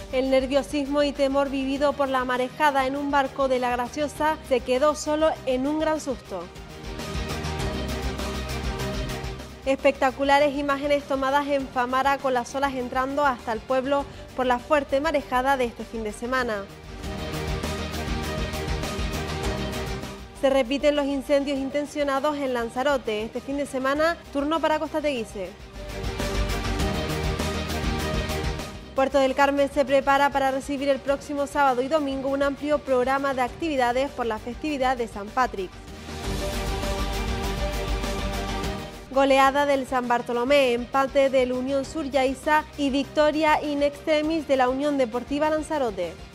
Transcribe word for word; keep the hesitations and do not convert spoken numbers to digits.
El nerviosismo y temor vivido por la marejada en un barco de La Graciosa se quedó solo en un gran susto. Espectaculares imágenes tomadas en Famara con las olas entrando hasta el pueblo por la fuerte marejada de este fin de semana. Se repiten los incendios intencionados en Lanzarote. Este fin de semana, turno para Costa Teguise. Puerto del Carmen se prepara para recibir el próximo sábado y domingo un amplio programa de actividades por la festividad de San Patrick. Goleada del San Bartolomé, empate del Unión Sur Yaiza y victoria in extremis de la Unión Deportiva Lanzarote.